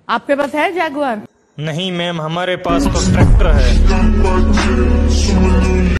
आपके पास है जैगुआर? नहीं मैम, हमारे पास तो ट्रैक्टर है।